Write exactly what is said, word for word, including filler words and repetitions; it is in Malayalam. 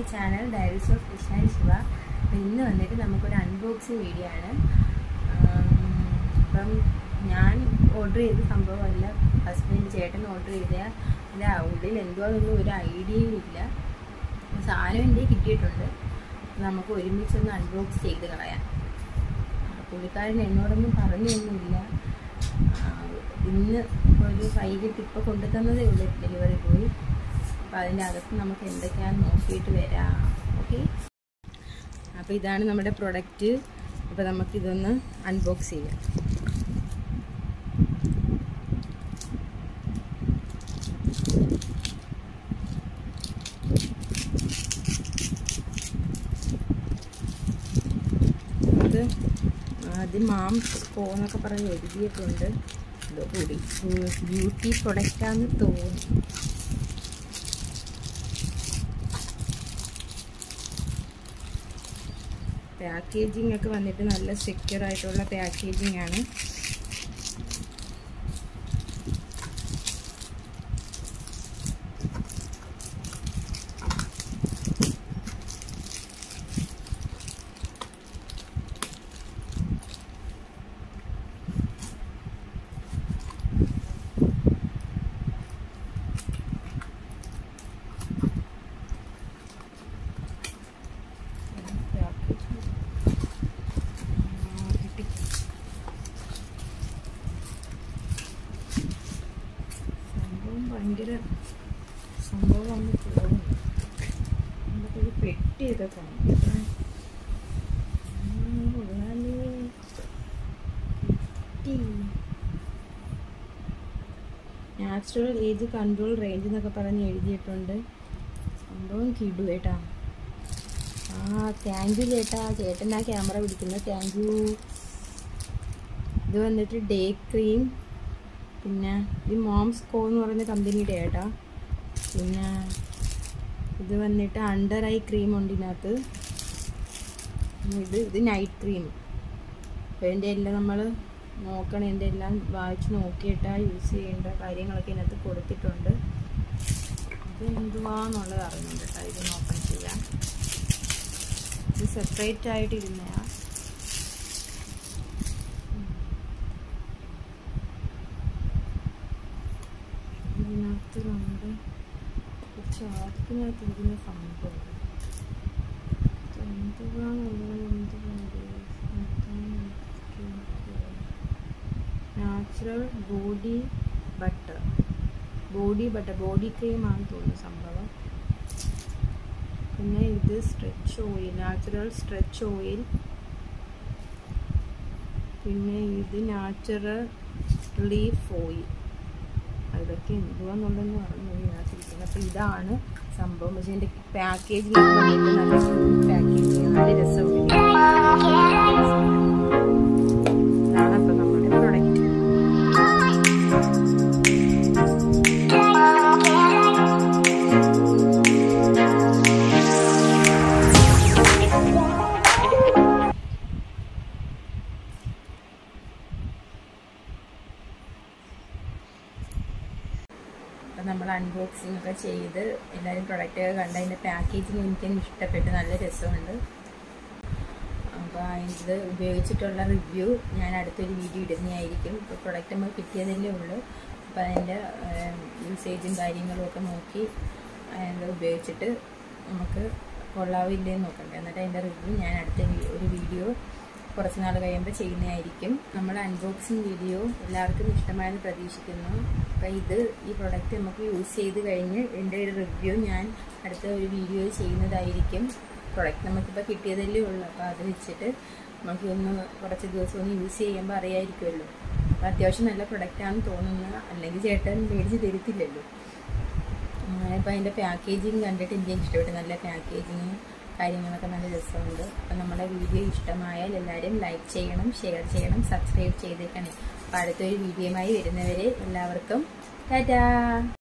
channel Diaries of Krishna and Shiva. ഇന്ന് വന്നിട്ട് നമുക്കൊരു അൺബോക്സിങ് വീഡിയോ ആണ്. അപ്പം ഞാൻ ഓർഡർ ചെയ്ത സംഭവമല്ല, ഹസ്ബൻഡ് ചേട്ടൻ ഓർഡർ ചെയ്ത അതിൻ്റെ ഉള്ളിൽ എന്തുവാണെന്നൊന്നും ഒരു ഐഡിയയും ഇല്ല. സാധനം എൻ്റെ കിട്ടിയിട്ടുണ്ട്, നമുക്ക് ഒരുമിച്ചൊന്ന് അൺബോക്സ് ചെയ്ത് കളയാം. പുള്ളിക്കാരൻ എന്നോടൊന്നും പറഞ്ഞൊന്നുമില്ല. ഇന്ന് ഒരു വൈകിട്ട് ഇപ്പോൾ കൊണ്ടു തന്നതേ ഉള്ളൂ, ഡെലിവറി പോയി. അപ്പോൾ അതിൻ്റെ അകത്ത് നമുക്ക് എന്തൊക്കെയാണെന്ന് നോക്കിയിട്ട് വരാം. ഓക്കെ, അപ്പോൾ ഇതാണ് നമ്മുടെ പ്രൊഡക്റ്റ്. അപ്പോൾ നമുക്കിതൊന്ന് അൺബോക്സ് ചെയ്യാം. അത് ആദ്യം മാംസ് പോന്നൊക്കെ പറഞ്ഞ് എഴുതിയിട്ടുണ്ട്. ഇതുകൂടി ബ്യൂട്ടി പ്രൊഡക്റ്റാന്ന് തോന്നുന്നു. പാക്കേജിംഗ് ഒക്കെ വന്നിട്ട് നല്ല സെക്യൂർ ആയിട്ടുള്ള പാക്കേജിംഗ് ആണ്. ഭയങ്കര സംഭവമാണ് തോന്നുന്നു. നമുക്കൊരു പെട്ടിയൊക്കെ കാണാം. നാച്ചുറൽ ഏജ് കൺട്രോൾ റേഞ്ച് എന്നൊക്കെ പറഞ്ഞ് എഴുതിയിട്ടുണ്ട്. സംഭവം കിടു കേട്ടാ. ആ താങ്ക് യു ചേട്ടാ, ചേട്ടൻ ആ ക്യാമറ പിടിക്കുന്നത്. Thank you. ഇത് വന്നിട്ട് ഡേ ക്രീം, പിന്നെ ഇത് മോംസ് കോ എന്ന് പറയുന്ന കമ്പനിയുടെ ഏട്ടാ. പിന്നെ ഇത് വന്നിട്ട് അണ്ടർ ഐ ക്രീം ഉണ്ട് ഇതിനകത്ത്. ഇത് ഇത് നൈറ്റ് ക്രീം. അപ്പോൾ ഇതിൻ്റെ എല്ലാം നമ്മൾ നോക്കണം, ഇതിൻ്റെ എല്ലാം വായിച്ച് നോക്കിയിട്ടാണ് യൂസ് ചെയ്യേണ്ട കാര്യങ്ങളൊക്കെ ഇതിനകത്ത് കൊടുത്തിട്ടുണ്ട്. ഇത് എന്തുവാന്നുള്ളത് അറിയുന്നുണ്ട് കേട്ടോ. ഇതൊന്ന് ഓപ്പൺ ചെയ്യാം. ഇത് സെപ്പറേറ്റ് ആയിട്ട് ഇരുന്നതാണ്. ഇതിനകത്ത് നമ്മുടെ ചാക്കിനകത്ത് ഇരിക്കുന്ന സംഭവം എന്തുവാന്നുള്ളത് എന്തുകൊണ്ട് natural body butter body butter body ക്രീമാണെന്ന് തോന്നുന്നു സംഭവം. പിന്നെ ഇത് stretch oil, natural stretch oil. പിന്നെ ഇത് നാച്ചുറൽ ലീഫ് ഓയിൽ. അതൊക്കെ എന്തുവാന്നുള്ളതെന്ന് പറഞ്ഞു ഇതിനകത്തിരിക്കുന്നത്. അപ്പോൾ ഇതാണ് സംഭവം. പക്ഷേ എൻ്റെ പാക്കേജിങ് വേണ്ടിയിട്ട് നല്ല പാക്കേജിങ്, നല്ല രസമുണ്ട്. ഇതാണ് അപ്പോൾ നമ്മുടെ പ്രൊഡക്റ്റ്. അപ്പം നമ്മൾ അൺബോക്സിംഗ് ഒക്കെ ചെയ്ത് എല്ലാവരും പ്രൊഡക്റ്റൊക്കെ കണ്ട് അതിൻ്റെ പാക്കേജിങ് എനിക്കങ്ങ് ഇഷ്ടപ്പെട്ട്, നല്ല രസമുണ്ട്. അപ്പോൾ ഇത് ഉപയോഗിച്ചിട്ടുള്ള റിവ്യൂ ഞാൻ അടുത്തൊരു വീഡിയോ ഇടുന്നതായിരിക്കും. ഇപ്പോൾ പ്രൊഡക്റ്റ് നമ്മൾ കിട്ടിയതല്ലേ ഉള്ളൂ. അപ്പോൾ അതിൻ്റെ യൂസേജും കാര്യങ്ങളും ഒക്കെ നോക്കി അത് ഉപയോഗിച്ചിട്ട് നമുക്ക് കൊള്ളാവില്ലേന്ന് നോക്കണ്ടേ. എന്നിട്ട് അതിൻ്റെ റിവ്യൂ ഞാൻ അടുത്ത ഒരു വീഡിയോ കുറച്ച് നാൾ കഴിയുമ്പോൾ ചെയ്യുന്നതായിരിക്കും. നമ്മൾ അൺബോക്സിങ് വീഡിയോ എല്ലാവർക്കും ഇഷ്ടമായെന്ന് പ്രതീക്ഷിക്കുന്നു. അപ്പോൾ ഇത് ഈ പ്രൊഡക്റ്റ് നമുക്ക് യൂസ് ചെയ്ത് കഴിഞ്ഞ് എൻ്റെ ഒരു റിവ്യൂ ഞാൻ അടുത്ത ഒരു വീഡിയോ ചെയ്യുന്നതായിരിക്കും. പ്രൊഡക്റ്റ് നമുക്കിപ്പോൾ കിട്ടിയതല്ലേ ഉള്ളൂ. അപ്പോൾ അത് വെച്ചിട്ട് നമുക്ക് ഒന്ന് കുറച്ച് ദിവസം ഒന്ന് യൂസ് ചെയ്യുമ്പോൾ അറിയാമായിരിക്കുമല്ലോ. അപ്പോൾ അത്യാവശ്യം നല്ല പ്രൊഡക്റ്റാണെന്ന് തോന്നുന്നു, അല്ലെങ്കിൽ ചേട്ടൻ മേടിച്ച് തരത്തില്ലല്ലോ. അപ്പോൾ അതിൻ്റെ പാക്കേജിങ് കണ്ടിട്ട് എനിക്ക് ഇഷ്ടപ്പെട്ടു. നല്ല പാക്കേജിങ് കാര്യങ്ങളൊക്കെ നല്ല രസമുണ്ട്. അപ്പോൾ നമ്മുടെ വീഡിയോ ഇഷ്ടമായാൽ എല്ലാവരും ലൈക്ക് ചെയ്യണം, ഷെയർ ചെയ്യണം, സബ്സ്ക്രൈബ് ചെയ്തേക്കണേ. അപ്പോൾ അടുത്തൊരു വീഡിയോയുമായി വരുന്നവരെ എല്ലാവർക്കും ടാറ്റാ.